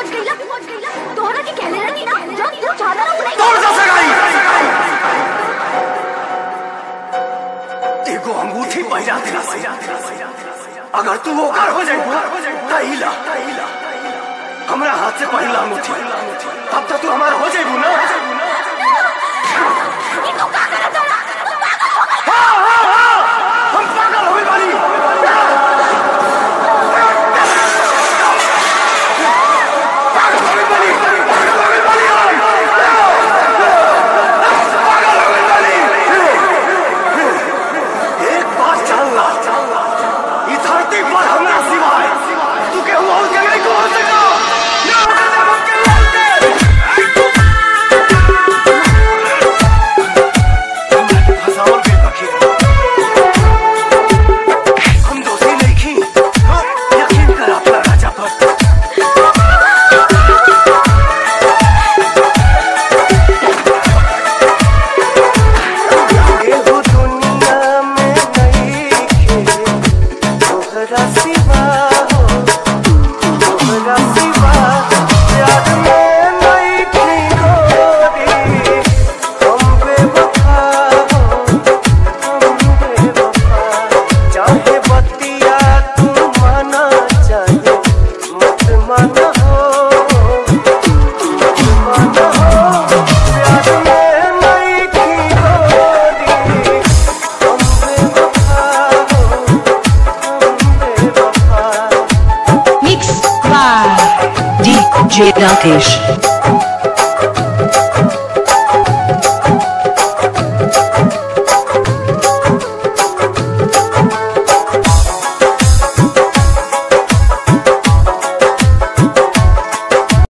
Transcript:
तोहरा के कहले रहनी ना जब तू चाहता ना उड़ाई तोड़ जा सगाई एगो अंगूठी पहिरा देना अगर तू ओकर हो जाइबू तहिला हमरा हाथ से पहिला अंगूठी तब तक तू हमारा हो जाइबू ना ये तू का करत हो तू पागल हो गई हां हम पागल हो गए बानी DJ Rakesh.